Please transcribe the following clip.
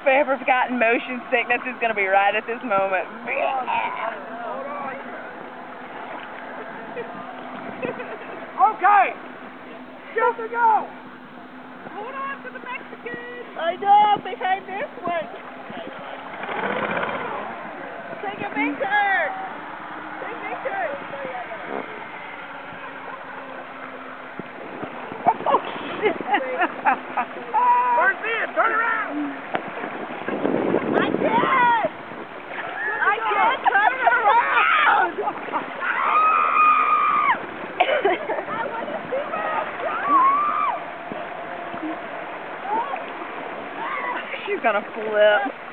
ever gotten motion sickness is going to be right at this moment. Okay! Just to go! Hold on to the Mexican! I know, behind this one. Take a big turn. Take a big turn. Oh, shit! Where's this? Turn around! I can't! I can't turn it around! I want to see where I'm going! She's gonna flip.